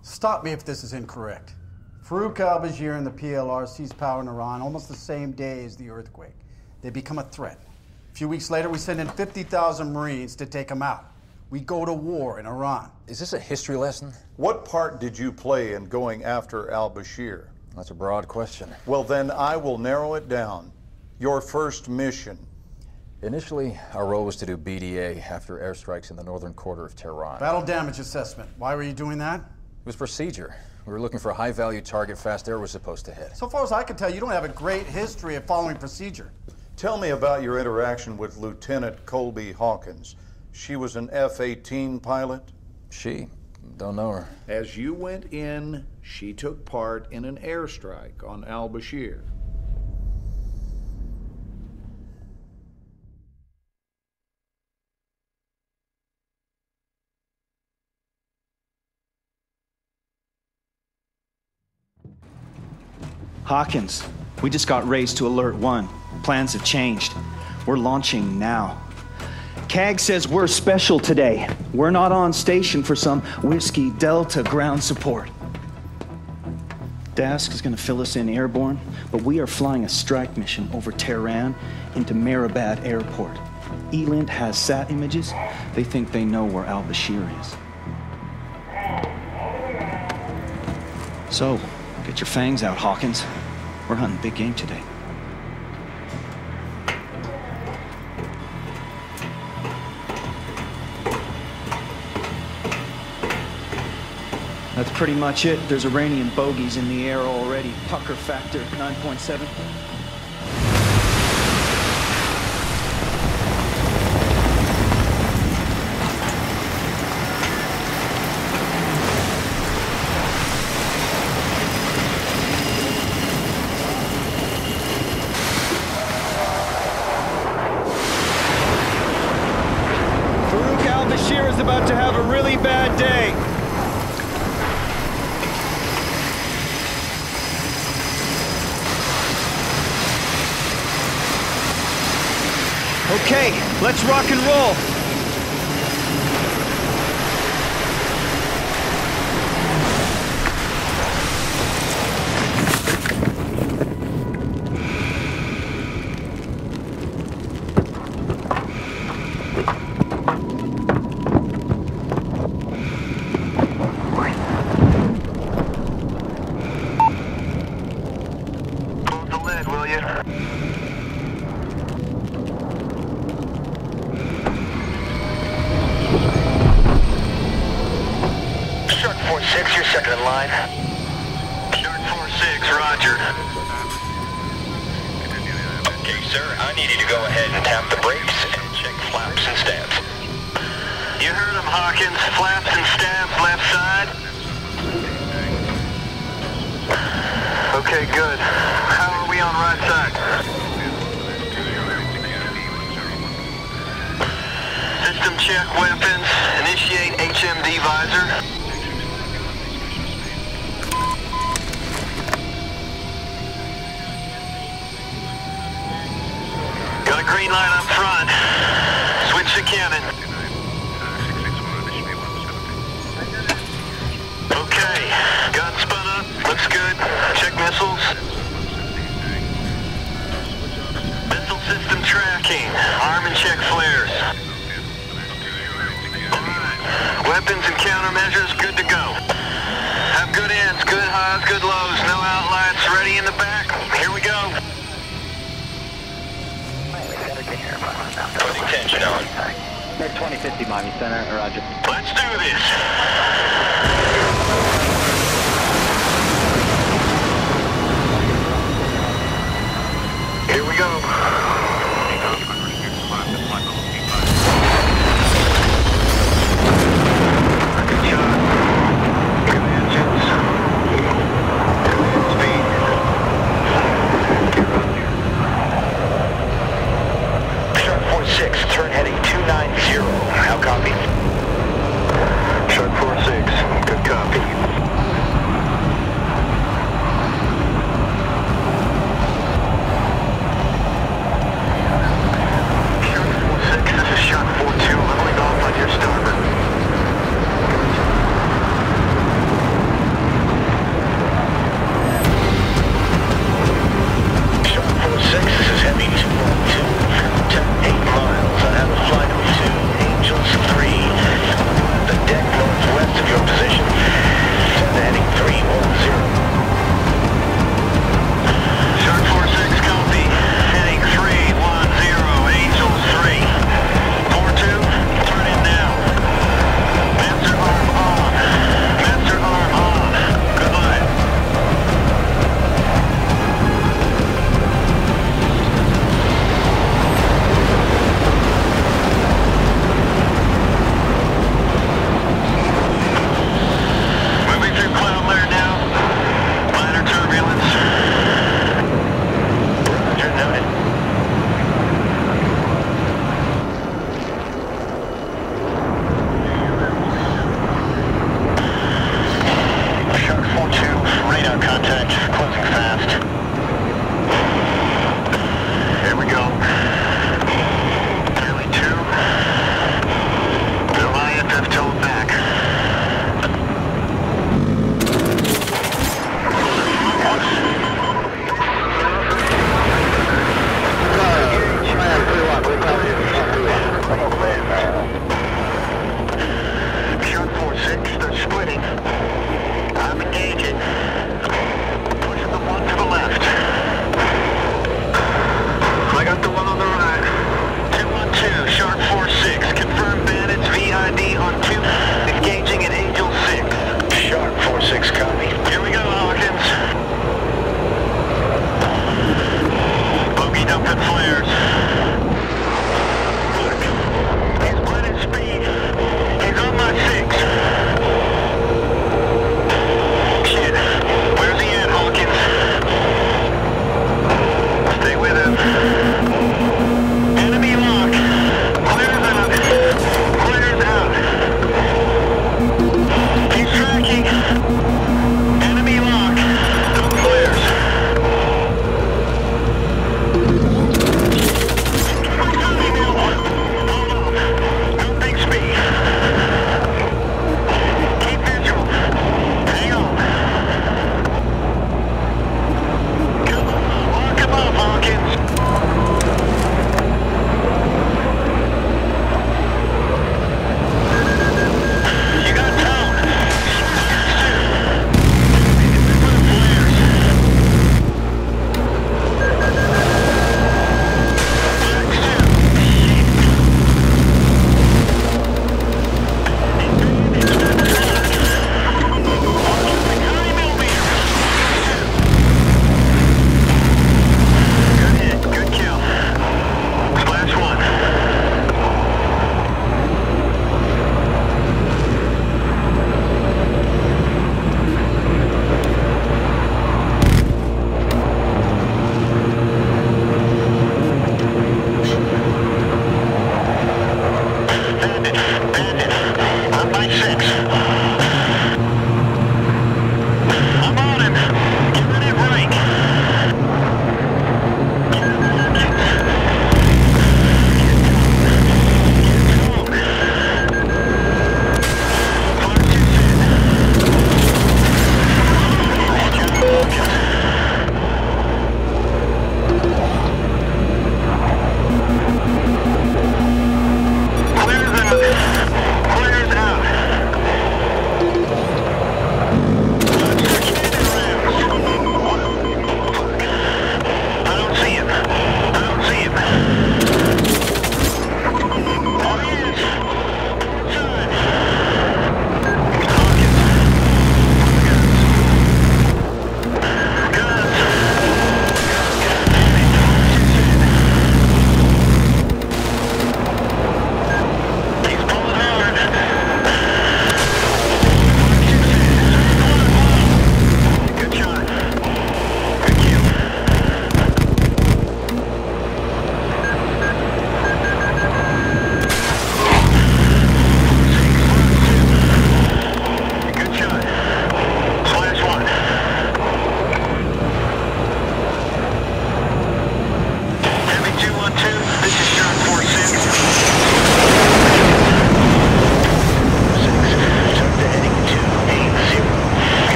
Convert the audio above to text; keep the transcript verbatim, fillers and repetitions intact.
Stop me if this is incorrect. Farouk al-Bashir and the P L R seized power in Iran almost the same day as the earthquake. They become a threat. A few weeks later, we send in fifty thousand Marines to take them out. We go to war in Iran. Is this a history lesson? What part did you play in going after al-Bashir? That's a broad question. Well, then I will narrow it down. Your first mission. Initially, our role was to do B D A after airstrikes in the northern quarter of Tehran. Battle damage assessment. Why were you doing that? It was procedure. We were looking for a high-value target Fast Air was supposed to hit. So far as I can tell, you don't have a great history of following procedure. Tell me about your interaction with Lieutenant Colby Hawkins. She was an F eighteen pilot? She? Don't know her. As you went in, she took part in an airstrike on al-Bashir. Hawkins, we just got raised to Alert One. Plans have changed. We're launching now. C A G says we're special today. We're not on station for some Whiskey Delta ground support. Dask is gonna fill us in airborne, but we are flying a strike mission over Tehran into Mehrabad Airport. E-Lint has sat images. They think they know where al-Bashir is. So, get your fangs out, Hawkins. We're hunting big game today. That's pretty much it. There's Iranian bogeys in the air already. Pucker factor nine point seven. Farouk al-Bashir is about to have a really bad day. Okay, let's rock and roll. Close the lid, will you? Six, you're second in line. Shark four six, roger. Okay, sir, I need you to go ahead and tap the brakes and check flaps and stabs. You heard him, Hawkins. Flaps and stabs left side. Okay, good. How are we on right side? System check weapons. Initiate H M D visor. Got a green light up front. Switch to cannon. Okay, gun spun up. Looks good. Check missiles. Missile system tracking. Arm and check flares. Alright. Weapons and countermeasures good to go. Have good ends, good highs, good lows. No outlights. Ready in the back. Here we go. Putting tension on. Next twenty fifty Miami Center, roger. Let's do this. Here we go. Good shot. Good engines. Good speed. Shark four six, turn heading two nine zero. How copy?